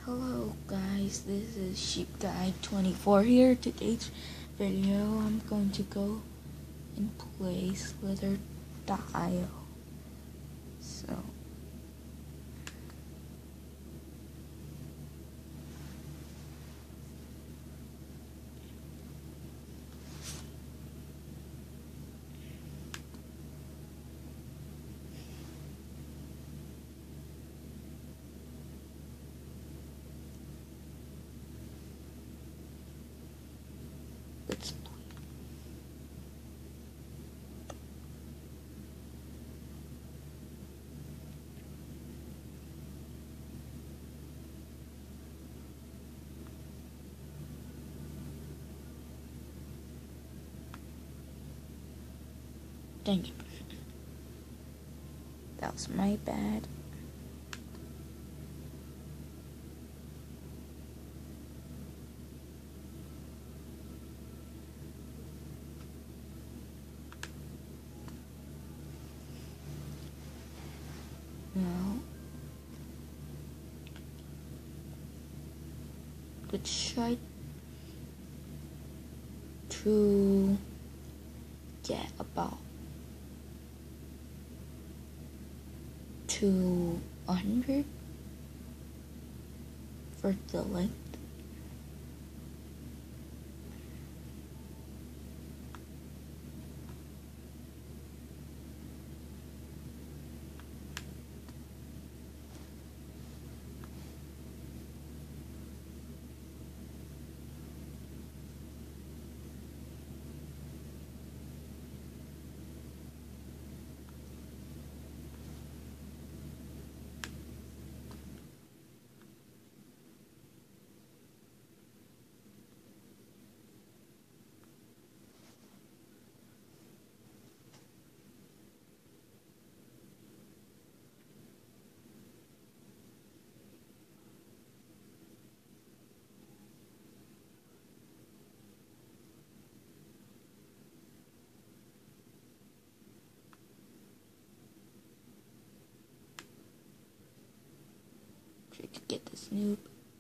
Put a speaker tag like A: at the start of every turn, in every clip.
A: Hello guys, this is Sheep Guy 24 here. Today's video I'm going to go and play Slither Dial. So let's play. Dang it. That was my bad. Now let's try to get about 200 for the length. Try to get this noob.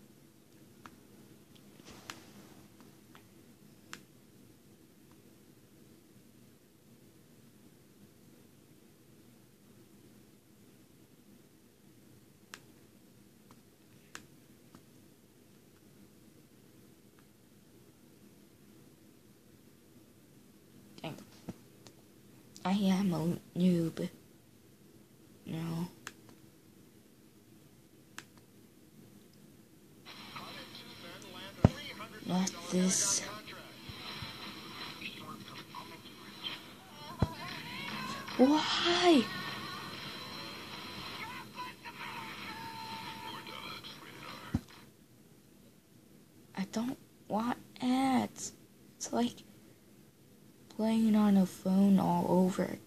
A: Dang. I am a noob. No. Not this. Why? I don't want ads. It's like playing on a phone all over again.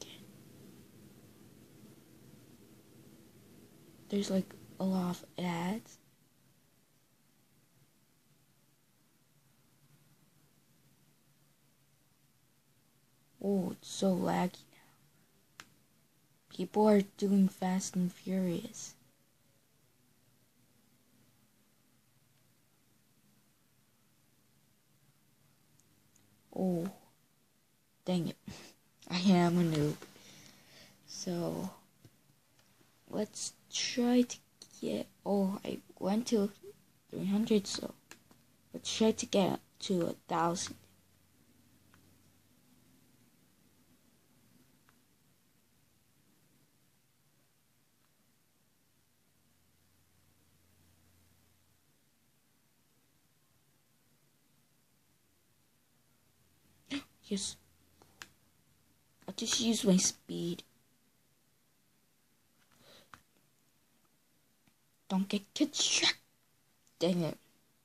A: There's like a lot of ads. Oh, it's so laggy now. People are doing Fast and Furious. Oh, dang it. I am a noob. So, let's try to get, I went to 300, so let's try to get to 1,000. Yes. I'll just use my speed. Don't get distracted. Dang it.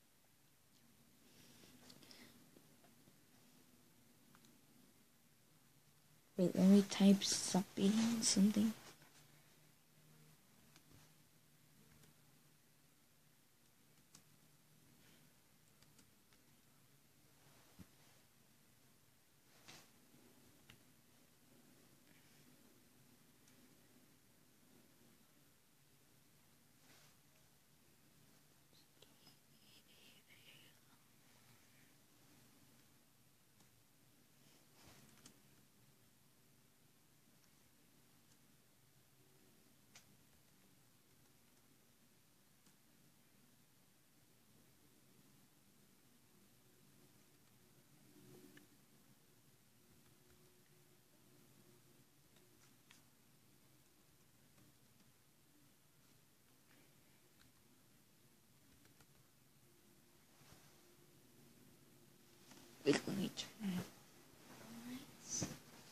A: Wait, let me type something. turn lights.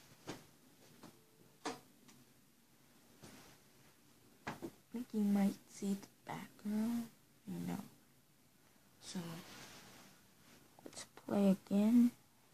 A: I think you might see the background. No. So let's play again.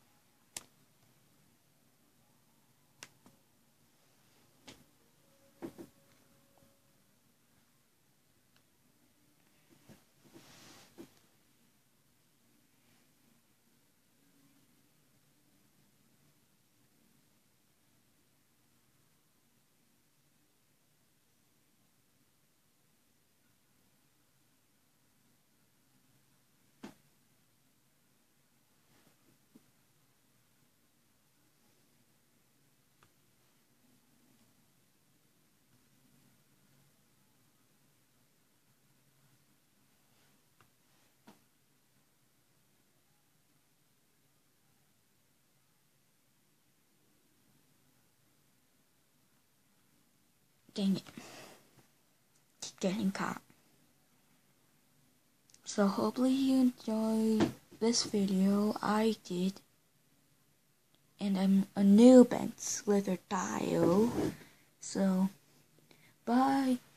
A: Dang it. Keep getting caught. So hopefully you enjoyed this video. I did. And I'm a noob at Slither Tile. So, bye.